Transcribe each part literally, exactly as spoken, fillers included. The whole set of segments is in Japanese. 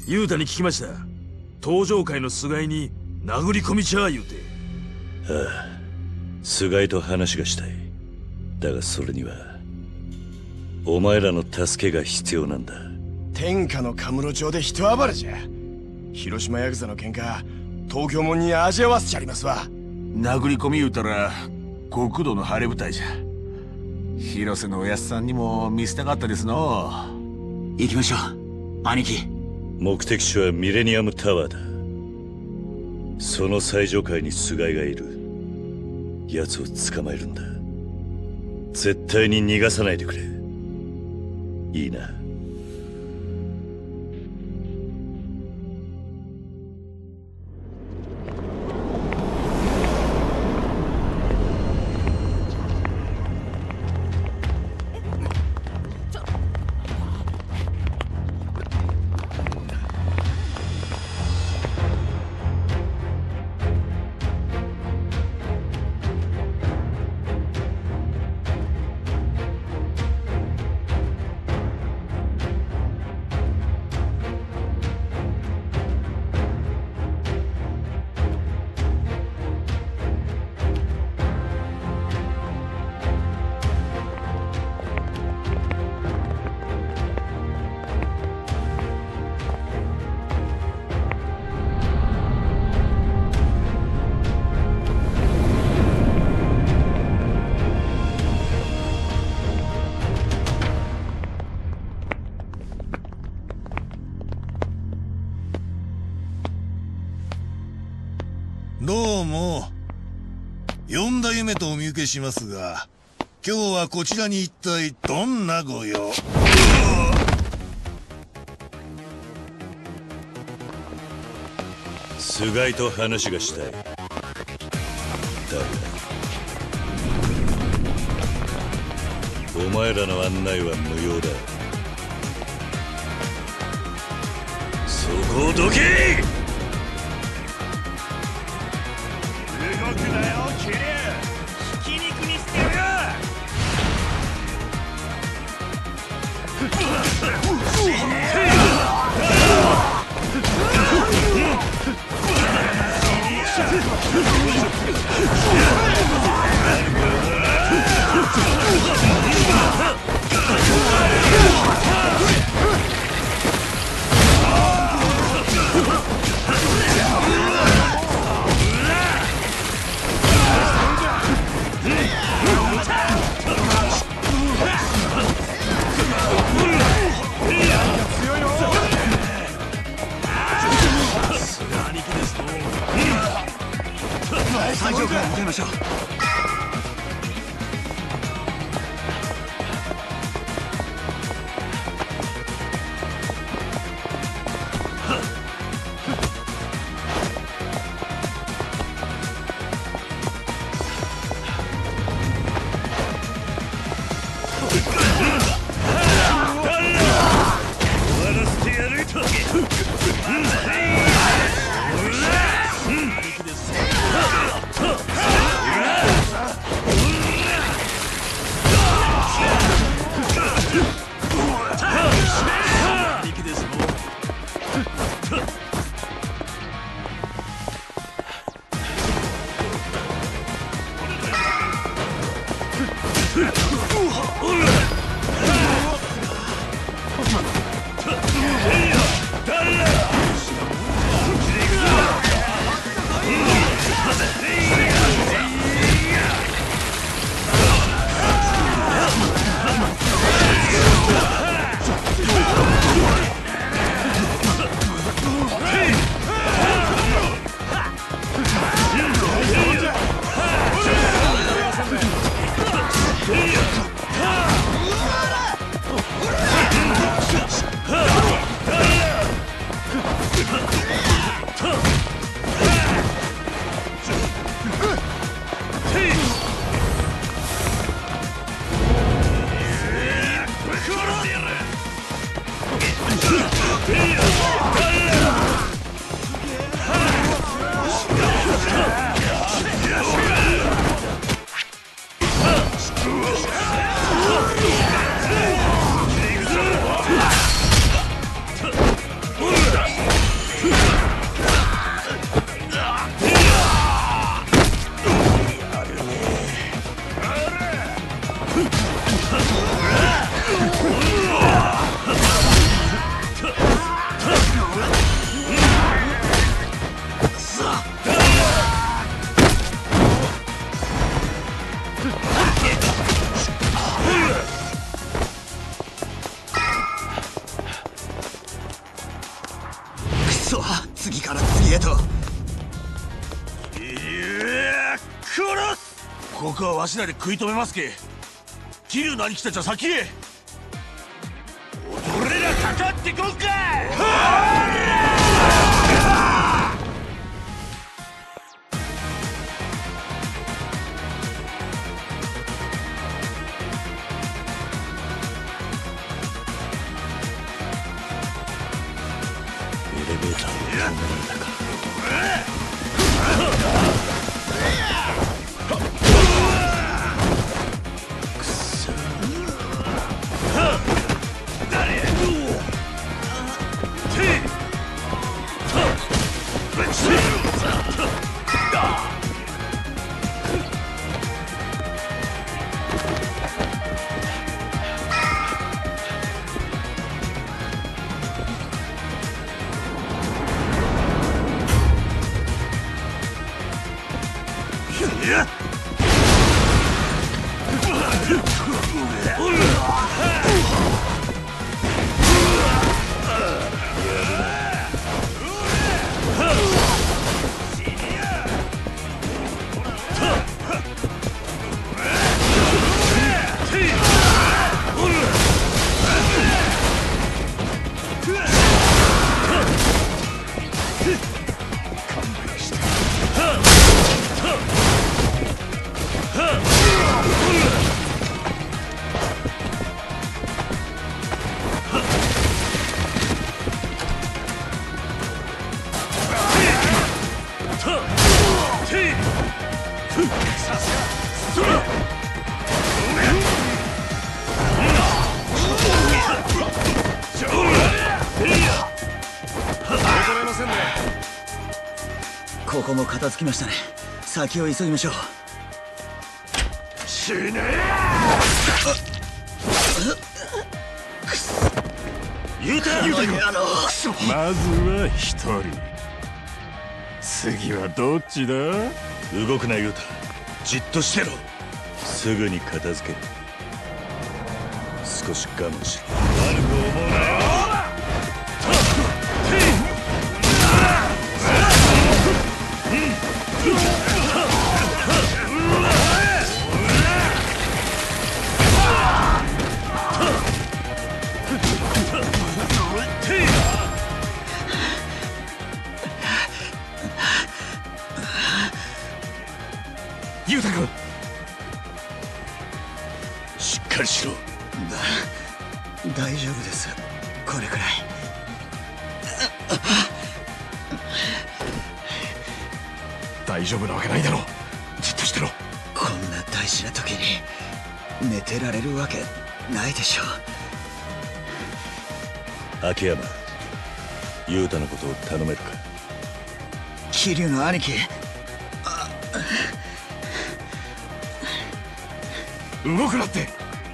雄太に聞きました。登場界の菅井に殴り込みちゃあ言うて。 ああ、菅井と話がしたい。だがそれにはお前らの助けが必要なんだ。 天下のカムロ町で人暴れじゃ。広島ヤクザの喧嘩東京もんに味合わせちゃりますわ。 殴り込み言うたら極道の晴れ舞台じゃ。広瀬のおやっさんにも見せたかったですの。 行きましょう兄貴。 目的地はミレニアムタワーだ。その最上階に菅井がいる。奴を捕まえるんだ。絶対に逃がさないでくれ。いいな。 どうも。呼んだ夢とお見受けしますが、今日はこちらに一体どんなご用？ 菅井と話がしたい。だがお前らの案内は無用だ。そこをどけ！ 動くなよキリュウ。ひき肉にしてやる。 最上階に向かいましょう。 そ、次から次へと。 殺す。ここはわしらで食い止めますけ。桐生の兄貴たちは先へ。俺らかかってこんかい。 エレベーターを止められたか。くそ。 ここも片付きましたね。先を急ぎましょう。 死ねユータ、ユータ、あのまずは一人。次はどっちだ？ 動くなユータ。じっとしてろ。すぐに片付ける。少し我慢しろ。悪く思うなよ。 ユウタ君、 しっかりしろ。 大丈夫です。これくらい。 大丈夫なわけないだろう。じっとしてろ。 こんな大事な時に寝てられるわけないでしょう。 秋山、ユータのことを頼めるか。 桐生の兄貴、 動くなって。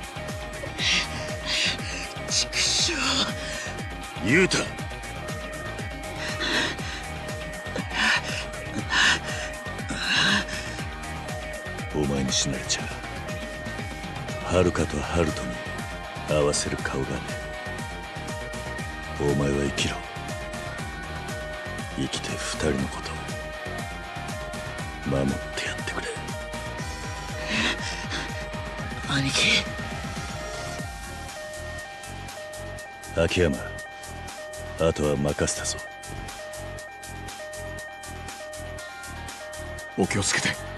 畜生。 ユータ、お前に死なれちゃ遥とハルトに合わせる顔がね。お前は生きろ。生きて二人のことを守ってやってくれ。 兄貴。 秋山、あとは任せたぞ。 お気をつけて。